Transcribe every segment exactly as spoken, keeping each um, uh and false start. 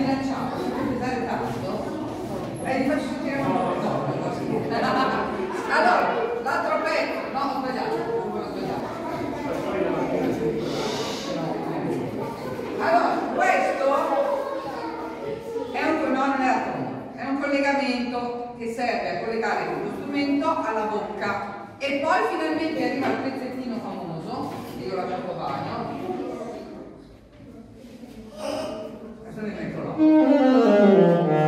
lanciamo, se puoi pesare tanto, eh, ti faccio sentire un po'. Allora, l'altro pezzo, no, ho sbagliato, ho sbagliato. Allora, questo è un, no, non è la tromba, è un collegamento che serve a collegare questo strumento alla bocca e poi finalmente arriva il pezzettino famoso, che io lascio a bagno. Adesso ne metto là.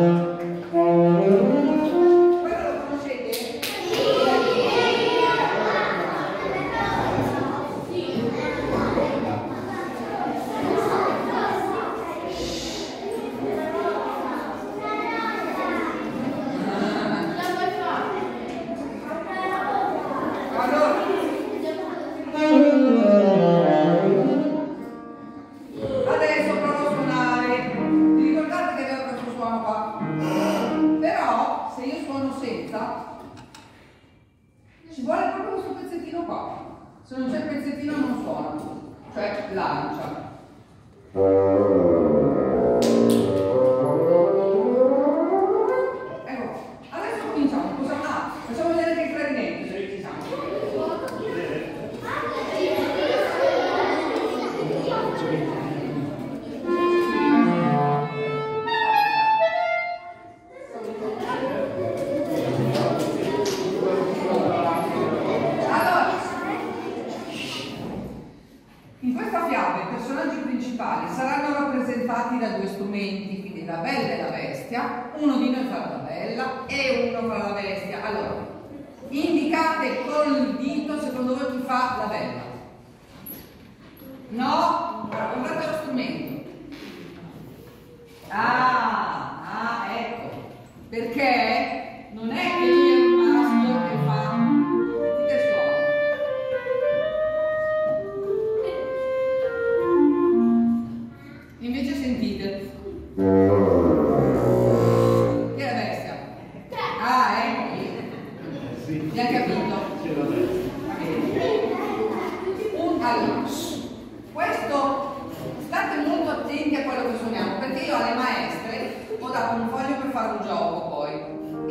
Ci vuole proprio questo pezzettino qua. Se non c'è il pezzettino non suona, cioè lancia. Ecco, adesso cominciamo. Cosa? Ah, facciamo vedere che i clarinetti, se ci siamo. In questa fiaba i personaggi principali saranno rappresentati da due strumenti, quindi la bella e la bestia. Uno di noi farà la bella e uno farà la bestia. Allora, indicate col dito secondo voi chi fa la bella. No? Guardate lo strumento. Ah, ah, ecco. Perché non è che lui è un maschio che fa tutte le suono. Invece sentite. Chi è la bestia? Ah, ecco. Sì. Mi ha capito? Un, allora, questo, state molto attenti a quello che suoniamo, perché io alle maestre ho dato un foglio per fare un gioco poi.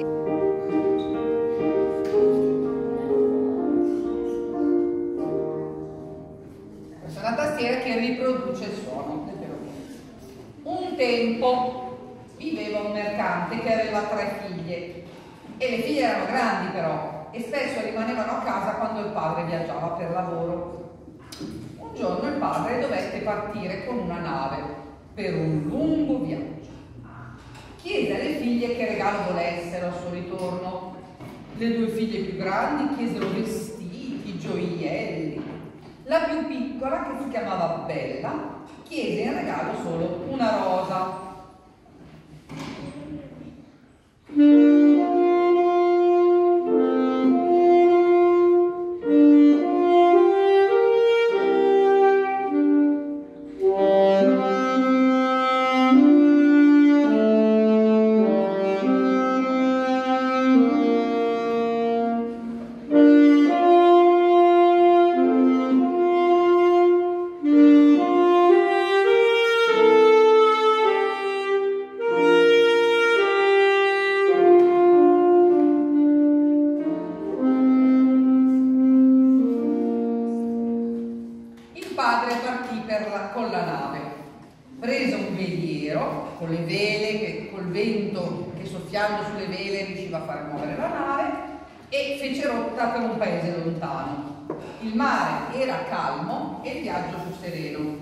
Questa è una tastiera che riproduce il suono. Un tempo viveva un mercante che aveva tre figlie e le figlie erano grandi però e spesso rimanevano a casa quando il padre viaggiava per lavoro. Un giorno il padre dovette partire con una nave per un lungo viaggio. Chiese alle figlie che regalo volessero al suo ritorno. Le due figlie più grandi chiesero vestiti, gioielli. La più piccola, che si chiamava Bella, chiese in regalo solo una rosa. Con la nave, prese un veliero con le vele, che, col vento che soffiando sulle vele riusciva a far muovere la nave e fece rotta per un paese lontano. Il mare era calmo e il viaggio fu sereno.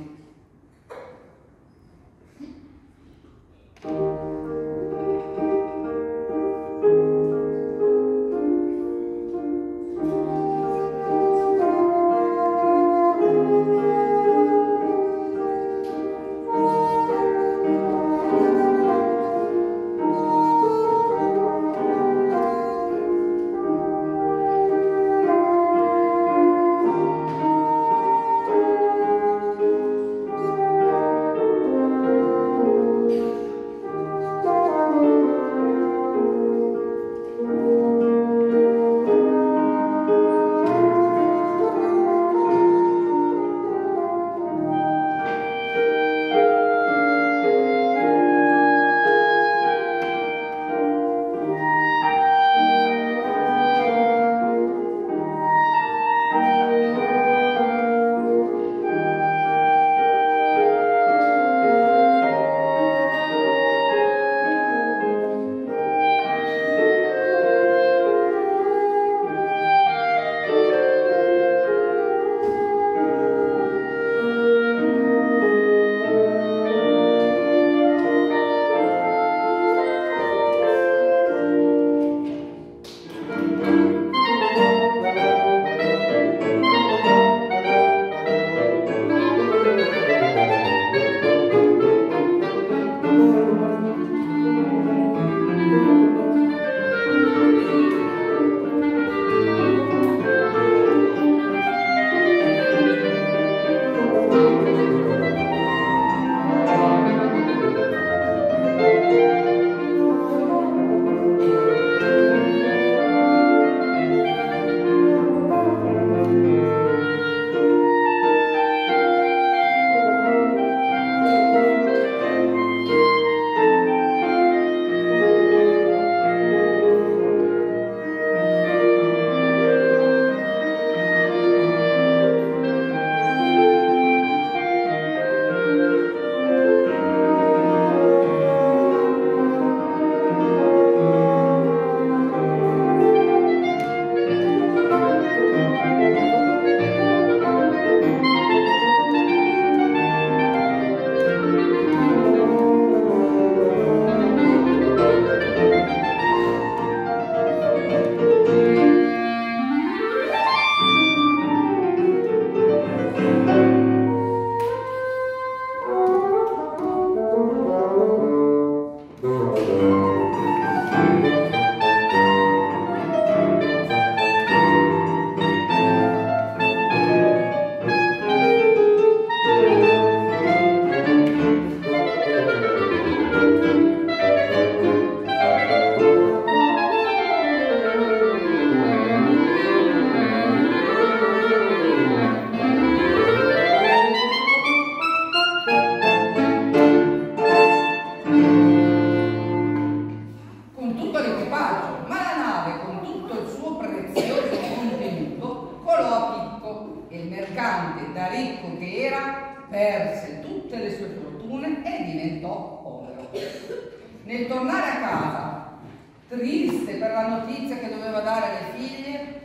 diventò povero. Nel tornare a casa, triste per la notizia che doveva dare alle figlie,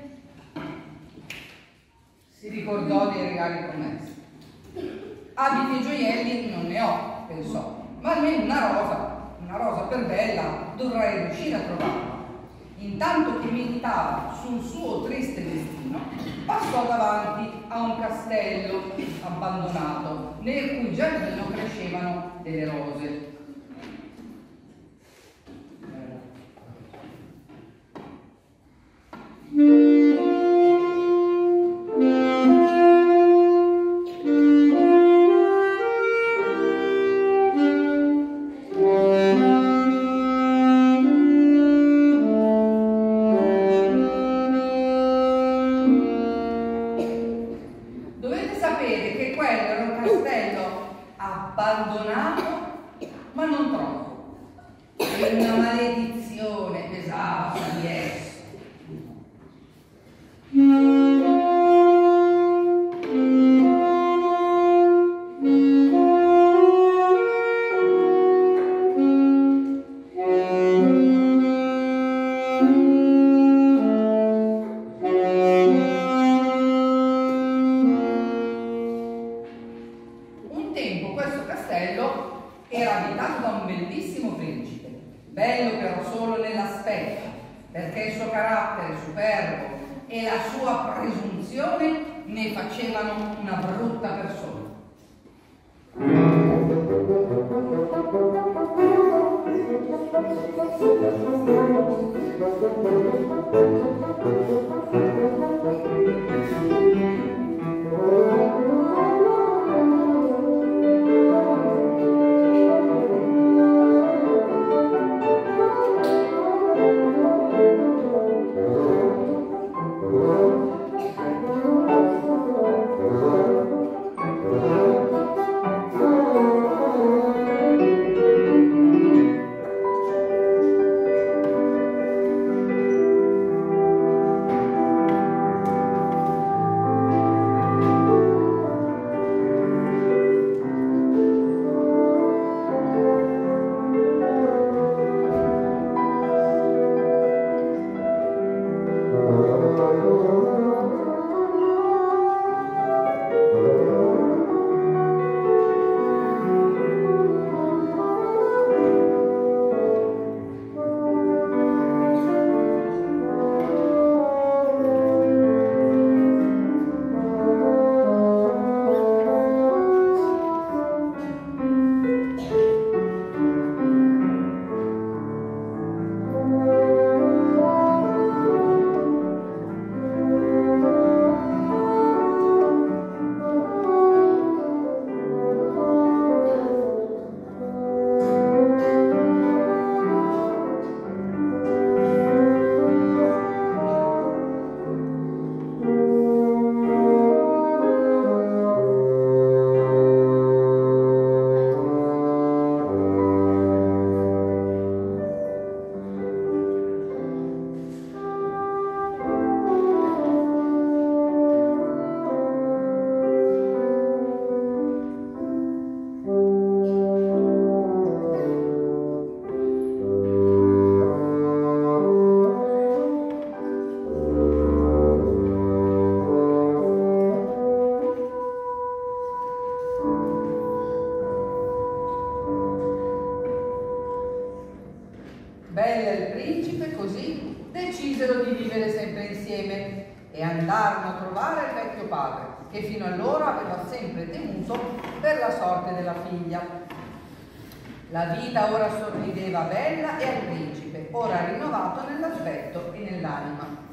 si ricordò dei regali promessi. Abiti e gioielli non ne ho, pensò, ma almeno una rosa, una rosa per Bella dovrei riuscire a trovarla. Intanto che meditava sul suo triste destino, passò davanti a un castello abbandonato, nel cui giardino crescevano delle rose. Abbandonato, ma non troppo, e una maledizione pesava su di esso. Era abitato da un bellissimo principe, bello però solo nell'aspetto, perché il suo carattere superbo e la sua presunzione ne facevano una brutta persona. Bella e il principe così decisero di vivere sempre insieme e andarono a trovare il vecchio padre, che fino allora aveva sempre temuto per la sorte della figlia. La vita ora sorrideva a Bella e al principe, ora rinnovato nell'aspetto e nell'anima.